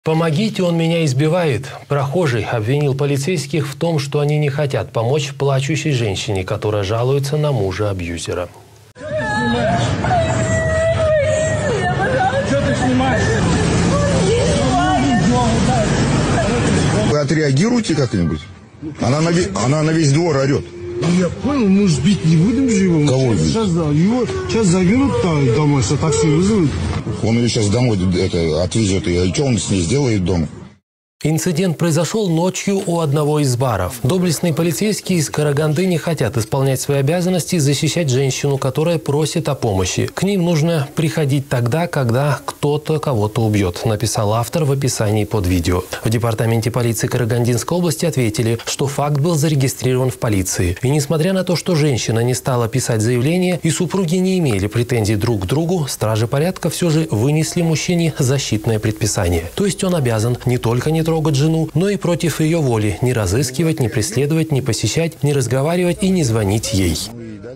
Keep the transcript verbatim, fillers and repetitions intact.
«Помогите, он меня избивает». Прохожий обвинил полицейских в том, что они не хотят помочь плачущей женщине, которая жалуется на мужа-абьюзера. Что ты снимаешь? Вы отреагируете как-нибудь? Она на, весь, она на весь двор орет. Я понял, мы же бить не будем же его. Кого сейчас, сейчас, да, его сейчас завинут домой, что такси вызовут. Он ее сейчас домой это, отвезет. И что он с ней сделает дома? Инцидент произошел ночью у одного из баров. Доблестные полицейские из Караганды не хотят исполнять свои обязанности и защищать женщину, которая просит о помощи. К ним нужно приходить тогда, когда кто-то кого-то убьет, написал автор в описании под видео. В департаменте полиции Карагандинской области ответили, что факт был зарегистрирован в полиции. И несмотря на то, что женщина не стала писать заявление и супруги не имели претензий друг к другу, стражи порядка все же вынесли мужчине защитное предписание. То есть он обязан не только не трогать жену, но и против ее воли не разыскивать, не преследовать, не посещать, не разговаривать и не звонить ей.